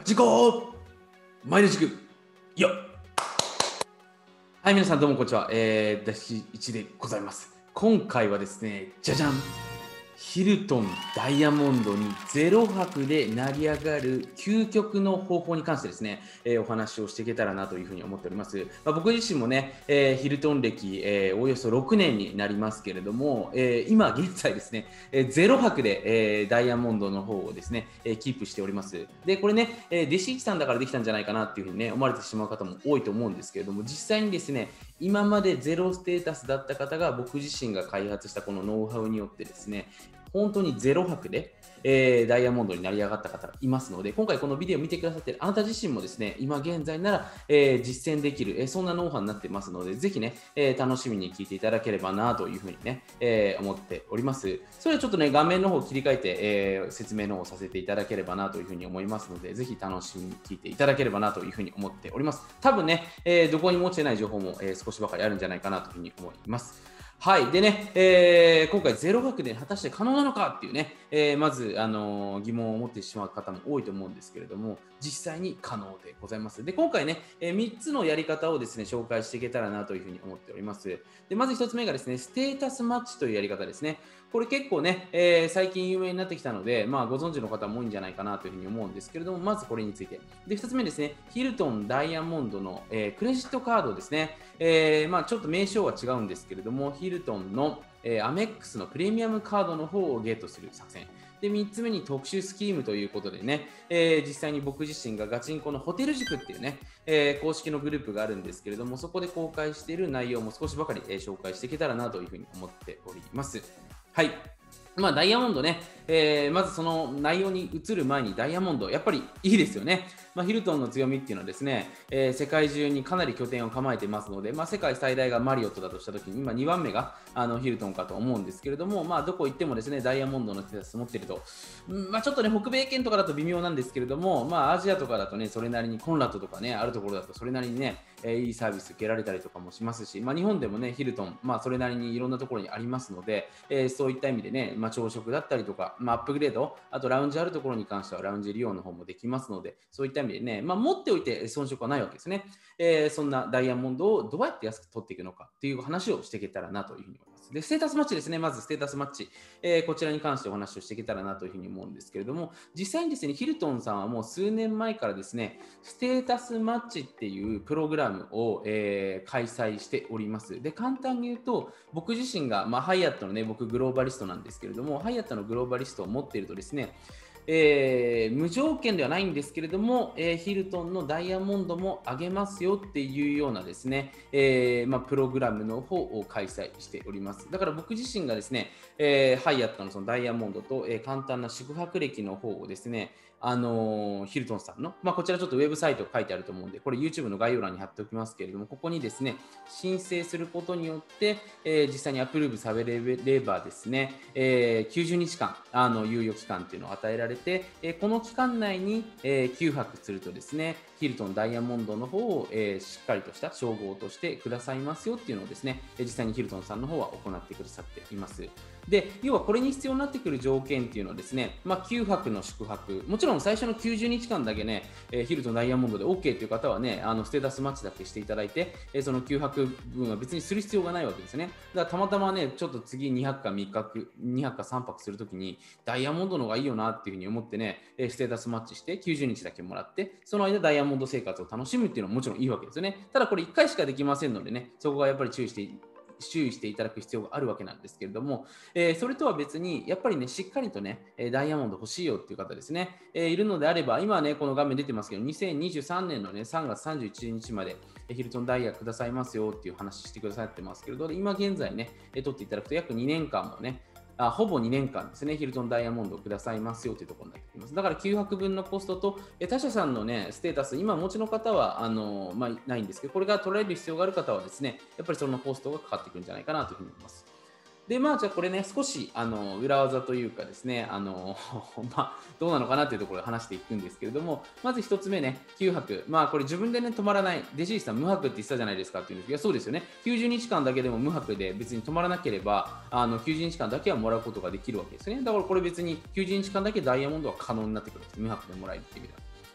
自己マイル塾よっ。はい、皆さんどうもこんにちは。ダシ1でございます。今回はですね、じゃじゃん、ヒルトンダイヤモンドに0泊で成り上がる究極の方法に関してですね、お話をしていけたらなというふうに思っております。僕自身もね、ヒルトン歴、およそ6年になりますけれども、今現在ですね、0泊で、ダイヤモンドの方をですね、キープしております。で、これね、弟子一さんだからできたんじゃないかなっていうふうにね、思われてしまう方も多いと思うんですけれども、実際にですね、今までゼロステータスだった方が僕自身が開発したこのノウハウによってですね、本当に0泊で、ダイヤモンドになり上がった方がいますので、今回このビデオを見てくださっているあなた自身もですね、今現在なら、実践できる、そんなノウハウになってますので、ぜひね、楽しみに聞いていただければなというふうにね、思っております。それはちょっとね、画面の方を切り替えて、説明の方をさせていただければなというふうに思いますので、ぜひ楽しみに聞いていただければなというふうに思っております。多分ね、どこにも落ちてない情報も、少しばかりあるんじゃないかなというふうに思います。はい。でね、今回0泊で果たして可能なのかっていうね、まず、疑問を持ってしまう方も多いと思うんですけれども、実際に可能でございます。で、今回ね、3つのやり方をですね、紹介していけたらなというふうに思っております。で、まず1つ目がですね、ステータスマッチというやり方ですね。これ結構ね、最近有名になってきたので、まあ、ご存知の方も多いんじゃないかなというふうに思うんですけれども、まずこれについて。で、2つ目ですね、ヒルトンダイヤモンドの、クレジットカードですね。まあ、ちょっと名称は違うんですけれども、ヒルトンの、アメックスのプレミアムカードの方をゲットする作戦。で、3つ目に特殊スキームということでね、実際に僕自身がガチンコのホテル塾っていうね、公式のグループがあるんですけれども、そこで公開している内容も少しばかり、紹介していけたらなというふうに思っております。はい。まあ、ダイヤモンドね、まずその内容に移る前にダイヤモンド、やっぱりいいですよね。まあ、ヒルトンの強みっていうのはですね、世界中にかなり拠点を構えてますので、まあ、世界最大がマリオットだとしたときに、今2番目がヒルトンかと思うんですけれども、まあ、どこ行ってもですね、ダイヤモンドのステータス持っていると、まあ、ちょっとね、北米圏とかだと微妙なんですけれども、まあ、アジアとかだとね、それなりにコンラッドとかね、あるところだとそれなりにね、いいサービス受けられたりとかもしますし、まあ、日本でもね、ヒルトン、まあ、それなりにいろんなところにありますので、そういった意味でね、まあ、朝食だったりとか、まあ、アップグレード、あとラウンジあるところに関してはラウンジ利用の方もできますので、そういった意味でね、まあ、持っておいて遜色はないわけですね。そんなダイヤモンドをどうやって安く取っていくのかっていう話をしていけたらなというふうに思います。で、ステータスマッチですね、まずステータスマッチ、こちらに関してお話をしていけたらなというふうに思うんですけれども、実際にですね、ヒルトンさんはもう数年前からですね、ステータスマッチっていうプログラムを、開催しております。で、簡単に言うと、僕自身が、まあ、ハイアットのね、僕グローバリストなんですけれども、ハイアットのグローバリストを持っているとですね、無条件ではないんですけれども、ヒルトンのダイヤモンドも上げますよっていうようなですね、まあ、プログラムの方を開催しております。だから僕自身がですね、ハイアットのそのダイヤモンドと、簡単な宿泊歴の方をですね、ヒルトンさんの、まあ、こちらちょっとウェブサイト書いてあると思うんで、これ YouTube の概要欄に貼っておきますけれども、ここにですね、申請することによって、実際にアプローブされればですね、90日間猶予期間っていうのを与えられて、この期間内に、9泊するとですね、ヒルトンダイヤモンドの方を、しっかりとした称号としてくださいますよっていうのをですね、実際にヒルトンさんの方は行ってくださっています。で、要はこれに必要になってくる条件っていうのはですね、まあ、9泊の宿泊、もちろん最初の90日間だけね、ヒルトンダイヤモンドで OK という方はね、ステータスマッチだけしていただいて、その9泊分は別にする必要がないわけですね。だからたまたまね、ちょっと次2泊か3泊、2泊か3泊するときに、ダイヤモンドの方がいいよなっていうふうに思ってね、ステータスマッチして90日だけもらって、その間ダイヤモンド生活を楽しむっていうのはもちろんいいわけですよね。ただこれ1回しかできませんのでね、そこはやっぱり注意していただく必要があるわけなんですけれども、それとは別にやっぱりねしっかりとねダイヤモンド欲しいよっていう方ですね、いるのであれば、今はねこの画面出てますけど、2023年のね3月31日までヒルトンダイヤくださいますよっていう話してくださってますけれど、今現在ね取っていただくと約2年間もね、ほぼ2年間ですね、ヒルトンダイヤモンドをくださいますよというところになってきます。だから9泊分のコストと、他社さんのね、ステータス、今お持ちの方はまあ、ないんですけど、これが取られる必要がある方はですね、やっぱりそのコストがかかってくるんじゃないかなというふうに思います。で、まあ、じゃあこれね、少し裏技というかですね、まあ、どうなのかなというところで話していくんですけれども、まず1つ目ね、9泊。まあ、これ自分でね、泊まらない。弟子さん、無泊って言ってたじゃないですかっていうんですけど、そうですよね。90日間だけでも無泊で別に泊まらなければ、90日間だけはもらうことができるわけですね。だからこれ別に90日間だけダイヤモンドは可能になってくるんです。無泊でもらえるっていう意味では。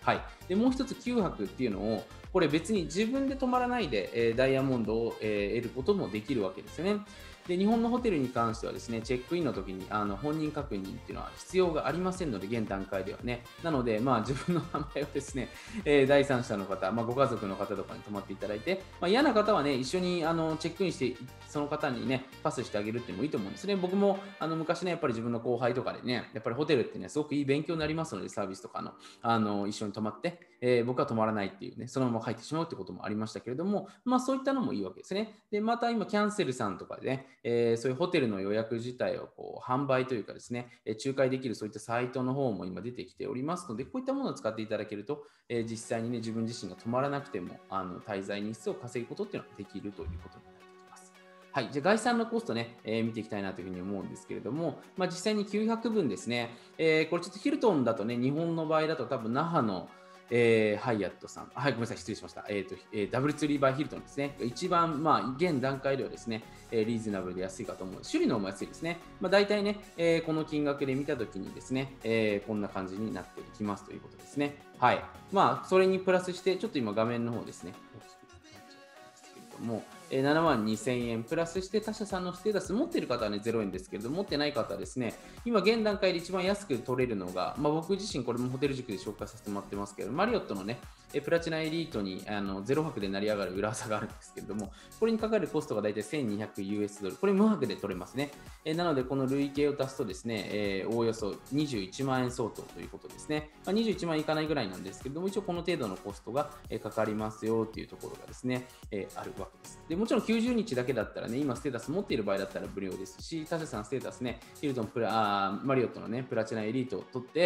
はい、でもう一つ9泊っていうのをこれ別に自分で泊まらないで、ダイヤモンドを、得ることもできるわけですよね。で日本のホテルに関してはですね、チェックインの時に本人確認っていうのは必要がありませんので、現段階ではね。なので、自分の名前をですね、第三者の方、ご家族の方とかに泊まっていただいて、嫌な方はね、一緒にチェックインして、その方にね、パスしてあげるっていうのもいいと思うんですね。僕も昔ね、やっぱり自分の後輩とかでね、やっぱりホテルってね、すごくいい勉強になりますので、サービスとかの、一緒に泊まって、僕は泊まらないっていうね、そのまま帰ってしまうってこともありましたけれども、そういったのもいいわけですね。で、また今、キャンセルさんとかでね、そういうホテルの予約自体をこう販売というかですね、仲介できるそういったサイトの方も今出てきておりますので、こういったものを使っていただけると、実際にね、自分自身が泊まらなくても、滞在日数を稼ぐことっていうのができるということになってきます。はい、じゃあ概算のコストね、見ていきたいなというふうに思うんですけれども、実際に900分ですね、これちょっとヒルトンだとね、日本の場合だと多分那覇のハイアットさん、はい、ごめんなさい、失礼しました。ダブルツリーバイヒルトンですね。一番、現段階ではですね、リーズナブルで安いかと思う。種類の方も安いですね。大体ね、この金額で見たときにですね、こんな感じになっていきますということですね。はい。それにプラスして、ちょっと今画面の方ですね、大きくなっちゃったんですけれども、7万2000円プラスして他社さんのステータス持っている方はね0円ですけれども、持ってない方はですね、今現段階で一番安く取れるのが、僕自身これもホテル塾で紹介させてもらってますけど、マリオットのね、プラチナエリートに0泊で成り上がる裏技があるんですけれども、これにかかるコストがだいたい 1200US ドル、これ無泊で取れますね。なのでこの累計を足すとですね、おおよそ21万円相当ということですね。21万円いかないぐらいなんですけれども、一応この程度のコストがかかりますよというところがですね、あるわけです。でもちろん90日だけだったらね、今ステータス持っている場合だったら無料ですし、他社さんステータスね、ヒルトンマリオットのね、プラチナエリートを取って、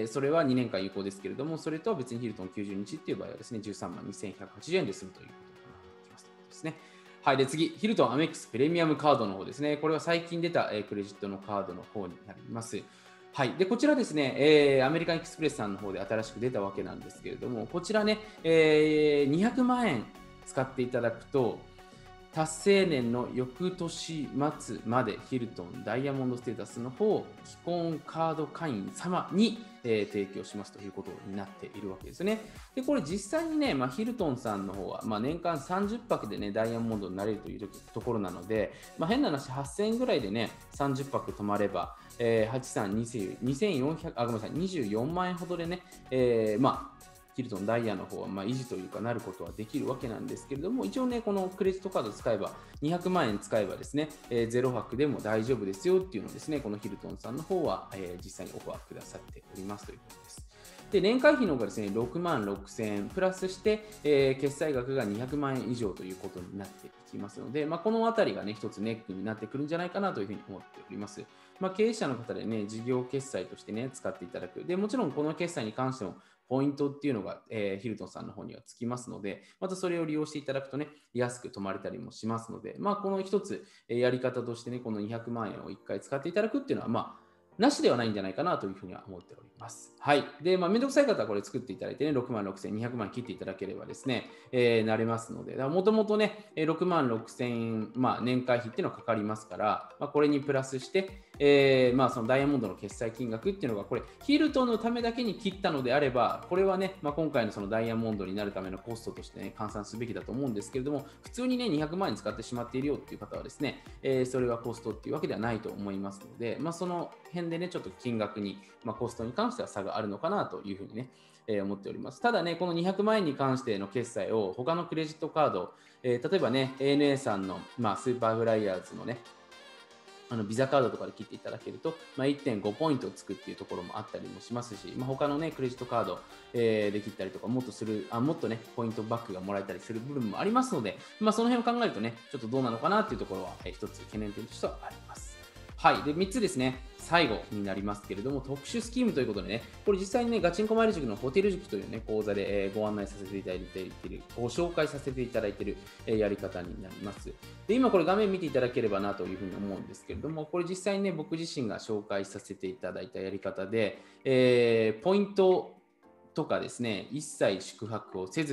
それは2年間有効ですけれども、それとは別にヒルトン90日っていう場合はですね、13万2180円で済むということになってきますということですね。はい、で次、ヒルトンアメックスプレミアムカードの方ですね。これは最近出た、クレジットのカードの方になります。はい、でこちらですね、アメリカンエクスプレスさんの方で新しく出たわけなんですけれども、こちらね、200万円使っていただくと、達成年の翌年末までヒルトンダイヤモンドステータスの方を既婚カード会員様に、提供しますということになっているわけですね。で、これ実際にね、ヒルトンさんの方は、年間30泊でね、ダイヤモンドになれるというところなので、変な話、8000円ぐらいでね、30泊泊まれば、8400、ごめんなさい、24万円ほどでね、ヒルトンダイヤの方は維持というかなることはできるわけなんですけれども、一応ね、このクレジットカードを使えば、200万円使えばですね、0泊でも大丈夫ですよっていうのをですね、このヒルトンさんの方は、実際にオファーくださっておりますということです。で、年会費の方がですね、6万6000円プラスして、決済額が200万円以上ということになっていきますので、このあたりがね、一つネックになってくるんじゃないかなというふうに思っております。経営者の方でね、事業決済としてね、使っていただく。で、もちろんこの決済に関しても、ポイントっていうのが、ヒルトンさんの方にはつきますので、またそれを利用していただくとね、安く泊まれたりもしますので、この一つ、やり方としてね、この200万円を1回使っていただくっていうのは、なしではないんじゃないかなというふうには思っております。はい。で、めんどくさい方はこれ作っていただいてね、6万6200万切っていただければですね、なれますので、もともとね、6万6000、年会費っていうのはかかりますから、これにプラスして、そのダイヤモンドの決済金額っていうのが、これ、ヒルトンのためだけに切ったのであれば、これはね、今回のそのダイヤモンドになるためのコストとしてね、換算すべきだと思うんですけれども、普通にね、200万円使ってしまっているよっていう方はですね、それはコストっていうわけではないと思いますので、その辺でね、ちょっと金額に、コストに関しては差があるのかなというふうにね、思っております。ただね、この200万円に関しての決済を他のクレジットカード、例えばね、ANA さんの、スーパーフライヤーズのね、ビザカードとかで切っていただけると、1.5 ポイントつくっていうところもあったりもしますし、他のね、クレジットカード、で切ったりとか、もっとね、ポイントバックがもらえたりする部分もありますので、その辺を考えるとね、ちょっとどうなのかなっていうところは、一つ懸念点としてはあります。はい。で、3つですね。最後になりますけれども、特殊スキームということでね、これ実際にね、ガチンコマイル塾のホテル塾というね、講座で、ご案内させていただいている、ご紹介させていただいている、やり方になります。で、今これ画面見ていただければなというふうに思うんですけれども、これ実際にね、僕自身が紹介させていただいたやり方で、ポイントとかですね、一切宿泊をせずに、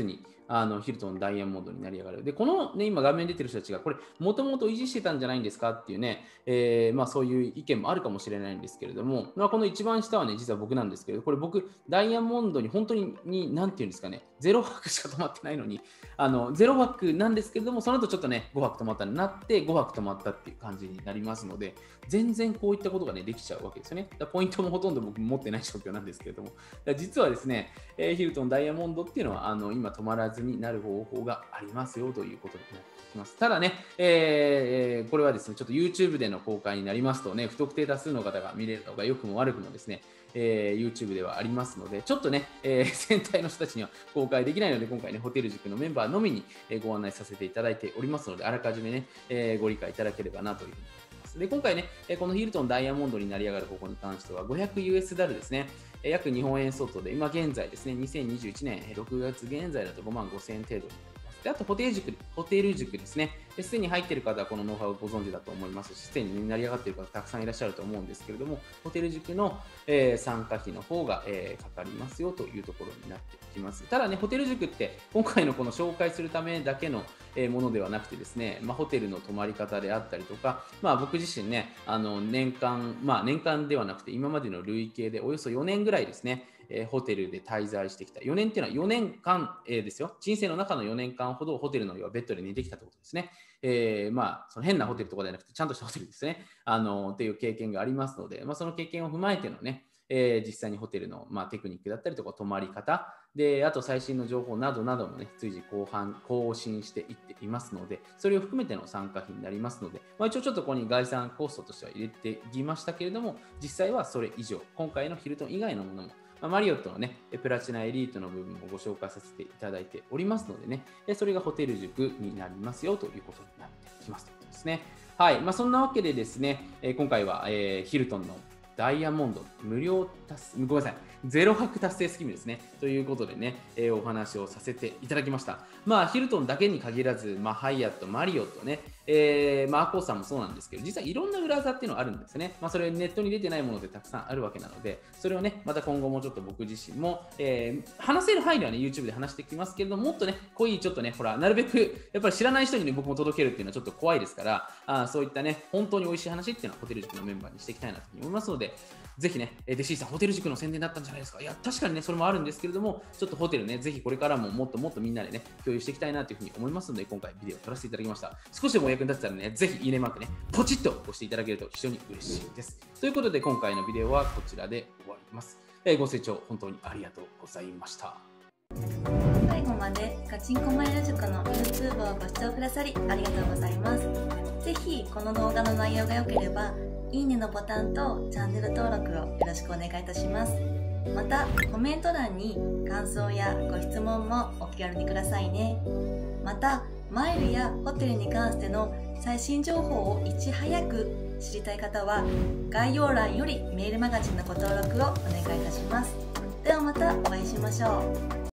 ヒルトンダイヤモンドになり上がる。で、このね、今画面に出てる人たちが、これ、もともと維持してたんじゃないんですかっていうね、そういう意見もあるかもしれないんですけれども、この一番下はね、実は僕なんですけど、これ僕、ダイヤモンドに本当に、なんていうんですかね、0泊しか泊まってないのに、0泊なんですけれども、その後ちょっとね、5泊泊まったになって、5泊泊まったっていう感じになりますので、全然こういったことがね、できちゃうわけですよね。ポイントもほとんど僕持ってない状況なんですけれども、実はですね、ヒルトンダイヤモンドっていうのは、今泊まらずになる方法がありますよということになってきます。ただね、これはですね、ちょっと YouTube での公開になりますとね、不特定多数の方が見れるのが良くも悪くもですね、YouTube ではありますので、ちょっとね、全体の人たちには公開できないので、今回ね、ホテル塾のメンバーのみにご案内させていただいておりますので、あらかじめね、ご理解いただければなというふうに思います。で、今回ね、このヒルトンダイヤモンドになり上がる方法に関しては、500US ダルですね、約日本円相当で、今現在ですね、2021年6月現在だと5万5000円程度になります。で、あとホテル塾ですね。すでに入っている方はこのノウハウをご存知だと思いますし、すでに成り上がっている方たくさんいらっしゃると思うんですけれども、ホテル塾の、参加費の方が、かかりますよというところになってきます。ただね、ホテル塾って今回のこの紹介するためだけのものではなくてですね、ホテルの泊まり方であったりとか、僕自身ね、年間ではなくて今までの累計でおよそ4年ぐらいですね、ホテルで滞在してきた。4年っていうのは4年間、ですよ。人生の中の4年間ほどホテルのベッドで寝てきたってことですね。その変なホテルとかではなくて、ちゃんとしたホテルですね。っていう経験がありますので、その経験を踏まえてのね、実際にホテルの、テクニックだったりとか泊まり方で、あと最新の情報などなどもね、随時更新していっていますので、それを含めての参加費になりますので、一応ちょっとここに概算コストとしては入れてきましたけれども、実際はそれ以上、今回のヒルトン以外のものも、マリオットのね、プラチナエリートの部分もご紹介させていただいておりますのでね、それがホテル塾になりますよということになってきますということですね。はい。そんなわけでですね、今回は、ヒルトンのダイヤモンド無料達成、ごめんなさい、0泊達成スキームですね。ということでね、お話をさせていただきました。ヒルトンだけに限らず、ハイアット、マリオットね、アコーさんもそうなんですけど、実はいろんな裏技っていうのがあるんですね。それネットに出てないものでたくさんあるわけなので、それをね、また今後もちょっと僕自身も、話せる範囲ではね、YouTube で話してきますけれども、もっとね、濃いちょっとね、ほら、なるべく、やっぱり知らない人にね、僕も届けるっていうのはちょっと怖いですから、そういったね、本当に美味しい話っていうのはホテル塾のメンバーにしていきたいなと思いますので、ぜひね、弟子さん、ホテル塾の宣伝だったんじゃないですか。いや、確かにね、それもあるんですけれども、ちょっとホテルね、ぜひこれからももっともっとみんなでね、共有していきたいなというふうに思いますので、今回ビデオを撮らせていただきました。少しでもお役に立てたらね、ぜひいいねマークね、ポチッと押していただけると非常に嬉しいです。ということで、今回のビデオはこちらで終わります。ご清聴本当にありがとうございました。 最後までガチンコマイル塾の YouTube をご視聴くださりありがとうございます。ぜひこの動画の内容が良ければ、いいねのボタンとチャンネル登録をよろしくお願いいたします。また、コメント欄に感想やご質問もお気軽にくださいね。また、マイルやホテルに関しての最新情報をいち早く知りたい方は、概要欄よりメールマガジンのご登録をお願いいたします。ではまたお会いしましょう。